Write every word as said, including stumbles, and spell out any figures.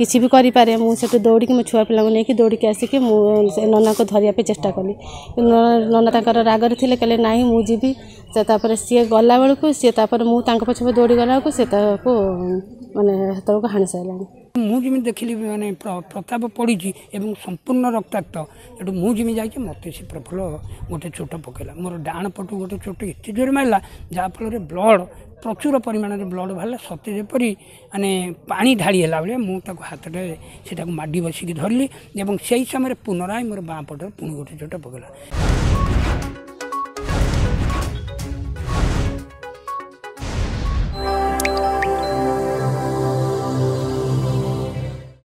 किसी भी करें मुझे दौड़ी मो छुआ पिला नहीं दौड़ी आसिक नना को धरिया चेष्टा कली नना तर रागर थे कहले ना मुझी से सी गला बेलू सी मुझे पछे दौड़ी गला सी माने हाथ हाणी सारा मुझे देखिली माने प्रताप पड़ी संपूर्ण रक्ताक्त एटू मुझे जाए मत से प्रफुल गोटे चोट पकेला मोर डाण पटू गोटे चोट एत जोर मारा जहाँफल ब्लड प्रचुर परिमाण ब्लड बाहर सते जेपरी माने पानी ढाड़ी है भाई मुझे हाथटे से माड़ी बसिक धरली से समय पुनराय मोर बाँ पटर पुणी गोटे चोट पकेला।